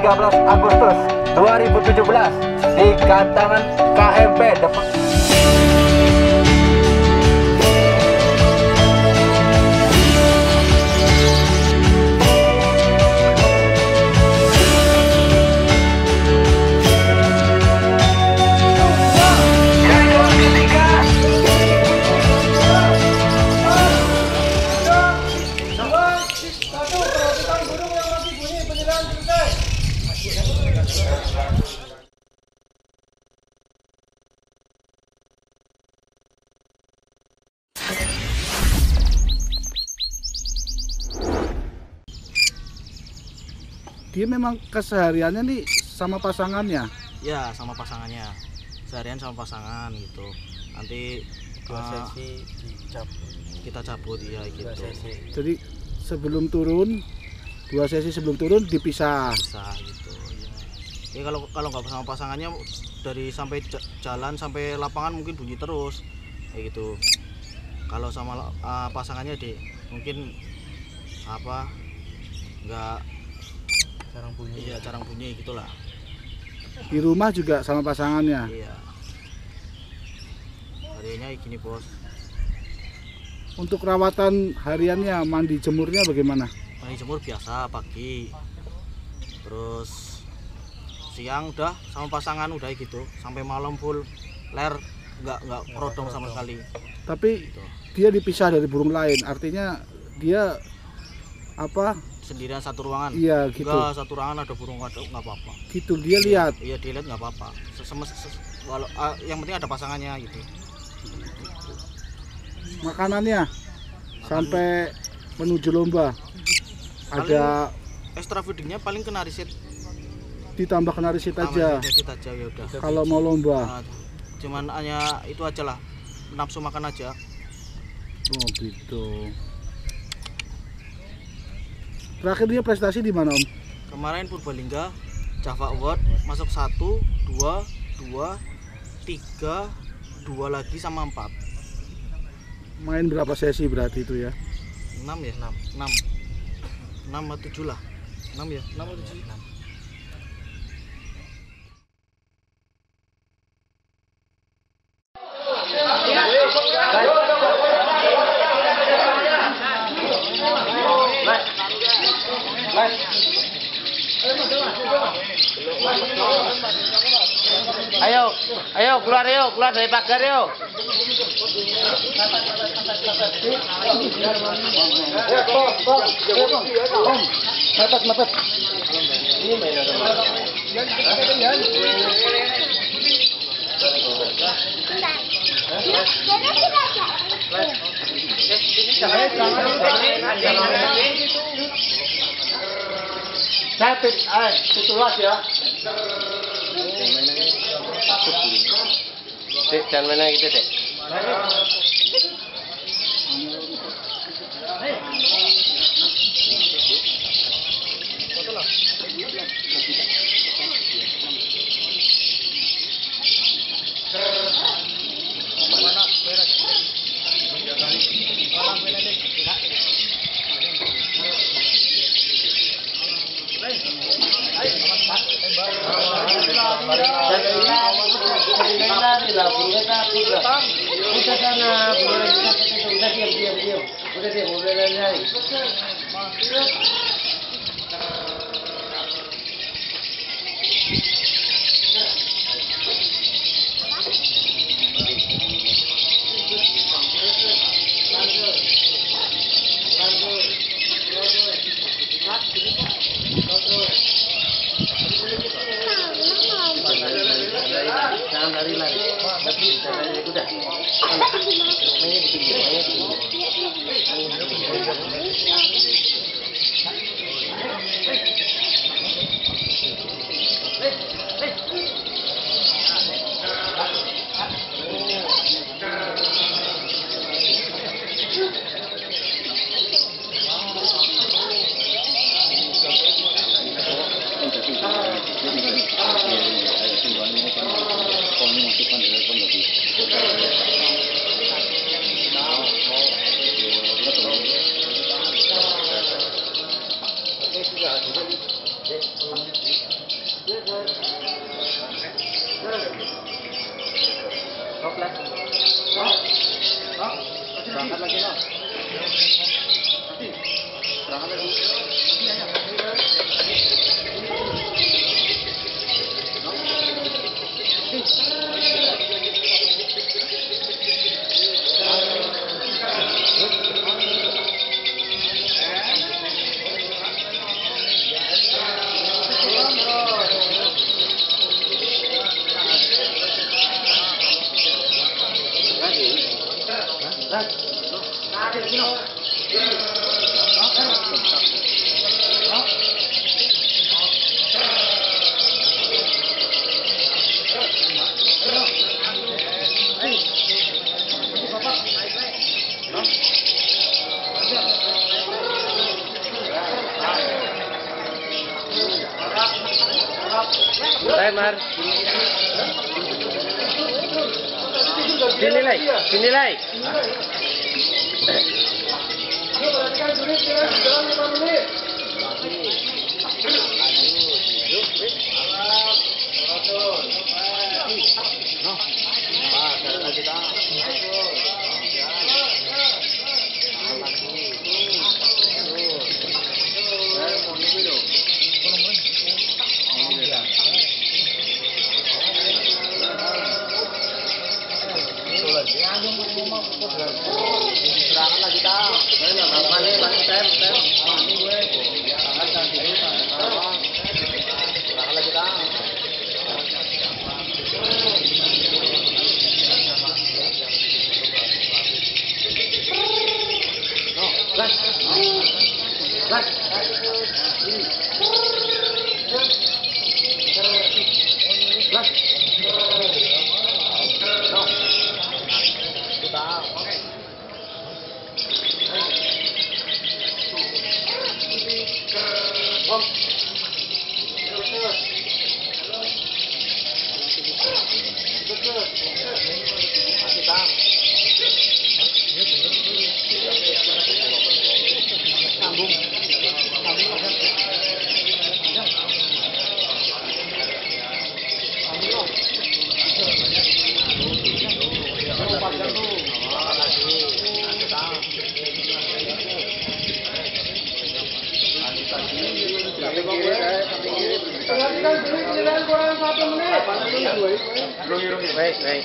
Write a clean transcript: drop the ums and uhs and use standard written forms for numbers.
13 Agustus 2017 di Kandangan KMP depan. Dia memang kesehariannya nih sama pasangannya? Ya, sama pasangannya. Seharian sama pasangan gitu. Nanti dua sesi dicabut. Kita cabut ya gitu. Jadi sebelum turun, 2 sesi sebelum turun dipisah. Bisa gitu ya. Ya kalau nggak sama pasangannya dari sampai jalan sampai lapangan mungkin bunyi terus kayak gitu. Kalau sama pasangannya mungkin apa nggak Jarang bunyi. Iya, jarang bunyi gitulah. Di rumah juga sama pasangannya? Iya. Hariannya gini bos. Untuk rawatan hariannya, mandi jemurnya bagaimana? Mandi jemur biasa pagi. Terus siang udah sama pasangan udah gitu. Sampai malam full ler nggak rodong sama sekali. Tapi Gitu. dia dipisah dari burung lain, artinya dia apa? Sendirian satu ruangan. Iya gitu. Enggak, satu ruangan ada burung nggak apa-apa. Gitu dia lihat. Iya dilihat nggak apa-apa. Yang penting ada pasangannya gitu. Makanannya sampai menuju lomba ada Extra feedingnya paling kena riset. ditambah kena riset aja Riset aja ya udah. kalau mau lomba. Nah, cuman hanya itu aja lah, nafsu makan aja. Oh gitu. Terakhir dia prestasi di mana Om? Kemarin Purbalingga Java Award masuk 1, 2, 2, 3, 2 lagi sama 4. Main berapa sesi berarti itu ya? 6 ya? 6 atau 7 lah. 6 ya? 6 atau 7? 6. Ayo keluar dari pagar yuk. Mepet. Ini mainan saya itu luas ya. Dek, jangan mainan gitu dek. Udah sana, udah diam. Udah diam, boleh lari. Jangan lari. Udah. Mainnya di pinggir. Timer. Dinilai, dinilai. Baik, baik.